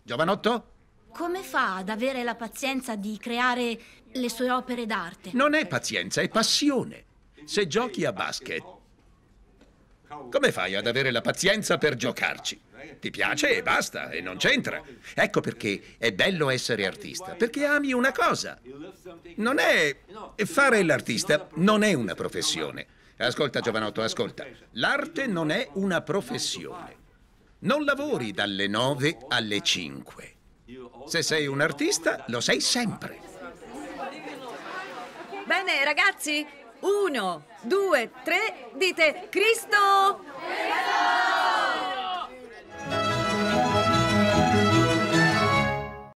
Giovanotto? Come fa ad avere la pazienza di creare le sue opere d'arte? Non è pazienza, è passione. Se giochi a basket, come fai ad avere la pazienza per giocarci? Ti piace e basta, e non c'entra. Ecco perché è bello essere artista, perché ami una cosa. Non è... Fare l'artista non è una professione. Ascolta, Giovanotto, ascolta. L'arte non è una professione. Non lavori dalle 9 alle 5. Se sei un artista, lo sei sempre. Bene, ragazzi, 1, 2, 3, dite Cristo!